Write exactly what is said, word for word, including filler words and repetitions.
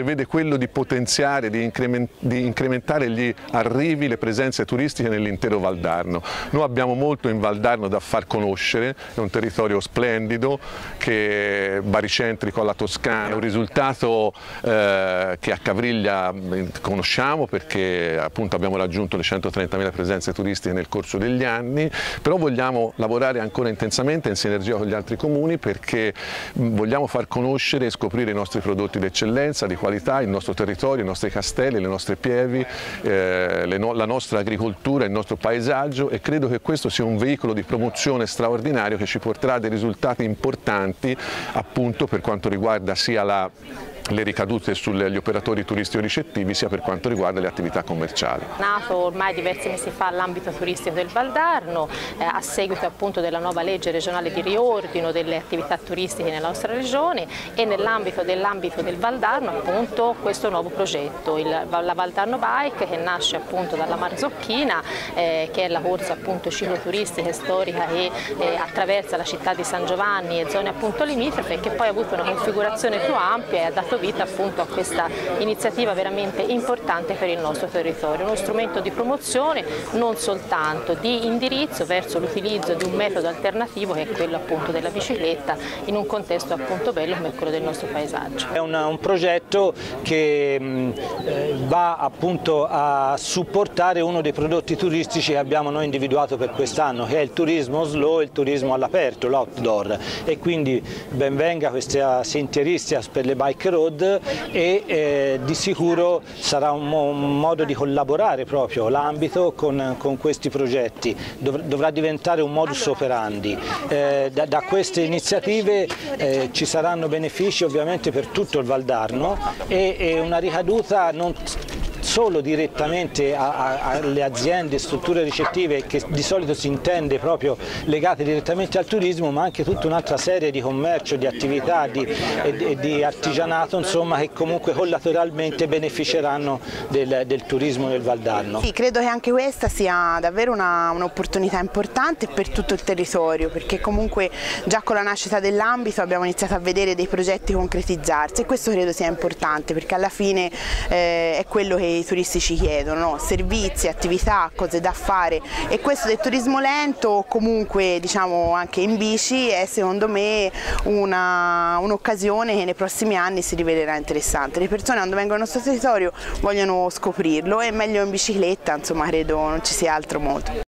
prevede quello di potenziare, di, increment, di incrementare gli arrivi, le presenze turistiche nell'intero Valdarno. Noi abbiamo molto in Valdarno da far conoscere, è un territorio splendido, che è baricentrico alla Toscana, è un risultato eh, che a Cavriglia conosciamo perché appunto abbiamo raggiunto le centotrentamila presenze turistiche nel corso degli anni, però vogliamo lavorare ancora intensamente in sinergia con gli altri comuni perché vogliamo far conoscere e scoprire i nostri prodotti d'eccellenza, di qualità, il nostro territorio, i nostri castelli, le nostre pievi, eh, le no la nostra agricoltura, il nostro paesaggio, e credo che questo sia un veicolo di promozione straordinario che ci porterà a dei risultati importanti appunto per quanto riguarda sia la le ricadute sugli operatori turistici ricettivi sia per quanto riguarda le attività commerciali. Nato ormai diversi mesi fa l'ambito turistico del Valdarno, eh, a seguito appunto della nuova legge regionale di riordino delle attività turistiche nella nostra regione, e nell'ambito dell'ambito del Valdarno appunto questo nuovo progetto, il, la Valdarno Bike, che nasce appunto dalla Marzocchina, eh, che è la corsa appunto cicloturistica e storica che eh, attraversa la città di San Giovanni e zone appunto limitrofe, che poi ha avuto una configurazione più ampia e ha dato vita appunto a questa iniziativa veramente importante per il nostro territorio, uno strumento di promozione non soltanto di indirizzo verso l'utilizzo di un metodo alternativo che è quello appunto della bicicletta in un contesto appunto bello come quello del nostro paesaggio. È una, un progetto che mh, va appunto a supportare uno dei prodotti turistici che abbiamo noi individuato per quest'anno, che è il turismo slow, il turismo all'aperto, l'outdoor, e quindi ben venga questa sentieristica per le bike road e eh, di sicuro sarà un, mo un modo di collaborare proprio l'ambito con, con questi progetti, Dov dovrà diventare un modus operandi. Eh, da, da queste iniziative eh, ci saranno benefici ovviamente per tutto il Valdarno e, e una ricaduta non solo direttamente a, a, alle aziende, strutture ricettive che di solito si intende proprio legate direttamente al turismo, ma anche tutta un'altra serie di commercio, di attività di, e, di artigianato, insomma, che comunque collateralmente beneficeranno del, del turismo del Valdarno. Sì, credo che anche questa sia davvero un'opportunità importante per tutto il territorio, perché comunque già con la nascita dell'ambito abbiamo iniziato a vedere dei progetti concretizzarsi, e questo credo sia importante perché alla fine eh, è quello che i turisti ci chiedono, no? Servizi, attività, cose da fare, e questo del turismo lento, comunque diciamo anche in bici, è secondo me un'occasione un che nei prossimi anni si rivelerà interessante. Le persone quando vengono al nostro territorio vogliono scoprirlo, e meglio in bicicletta, insomma credo non ci sia altro modo.